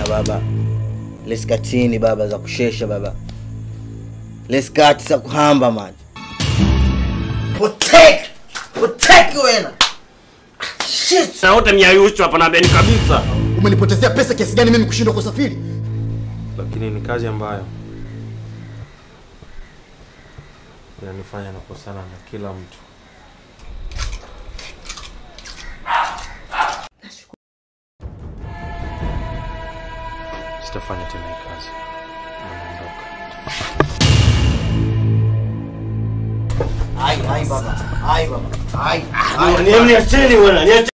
baba. Leskatini baba za kushesha baba. Leskati za kuhamba man. Protect wena. Shit. Na wote miayusho hapa na beni kabisa. Umenipotezea pesa kiasi gani mimi kushindwa kusafiri? Lakini ni kazi ambayo inanifanya nakosana na kila mtu. Sitafanya tena hii kazi. Naondoka. Ai baba. Ai baba. Ai. Niacheni bwana.